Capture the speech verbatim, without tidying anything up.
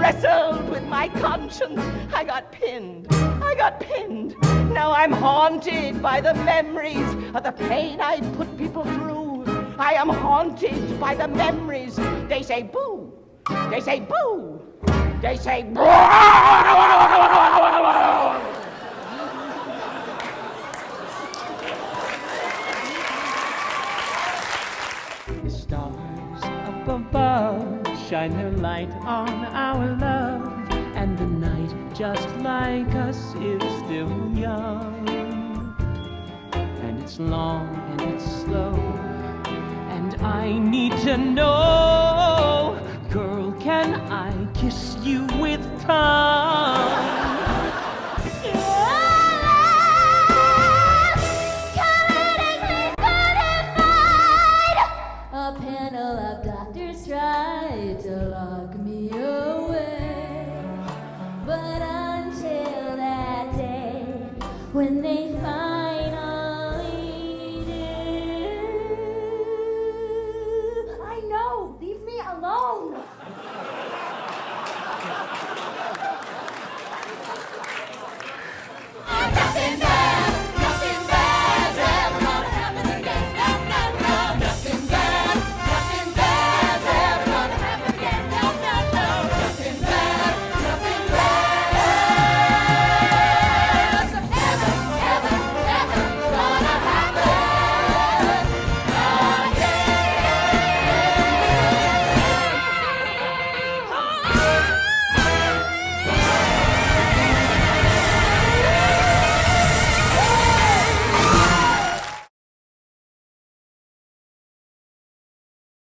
wrestled with my conscience. I got pinned. I got pinned. Now I'm haunted by the memories of the pain I put people through. I am haunted by the memories. They say boo. They say boo. They say boo. The stars up above shine their light on our love, and the night, just like us, is still young. And it's long and it's slow, and I need to know, girl, can I kiss you with tongue? A panel of doctors tried to lock me away, but until that day when they